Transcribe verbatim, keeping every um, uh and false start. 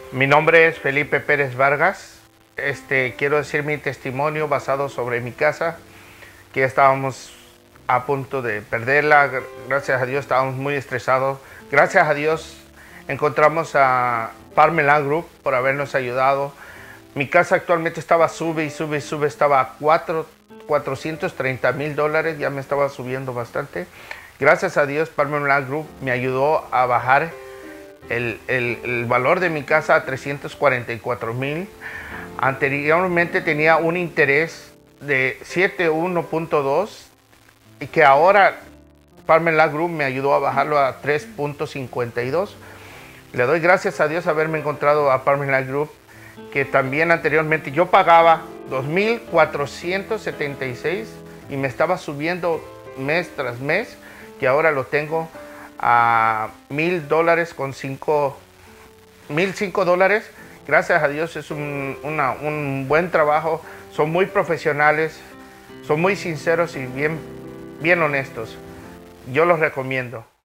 Mi nombre es Felipe Pérez Vargas. Este, quiero decir mi testimonio basado sobre mi casa, que estábamos a punto de perderla. Gracias a Dios estábamos muy estresados. Gracias a Dios encontramos a Parmelan Group por habernos ayudado. Mi casa actualmente estaba sube y sube y sube, estaba a cuatrocientos treinta mil dólares, ya me estaba subiendo bastante. Gracias a Dios Parmelan Group me ayudó a bajar el, el, el valor de mi casa a trescientos cuarenta y cuatro mil. Anteriormente tenía un interés de siete uno punto dos y que ahora Parmelan Group me ayudó a bajarlo a tres punto cincuenta y dos. Le doy gracias a Dios haberme encontrado a Parmelan Group, que también anteriormente yo pagaba dos mil cuatrocientos setenta y seis y me estaba subiendo mes tras mes, que ahora lo tengo a mil dólares con cinco, mil cinco dólares. Gracias a Dios es un, una, un buen trabajo, son muy profesionales, son muy sinceros y bien, bien honestos. Yo los recomiendo.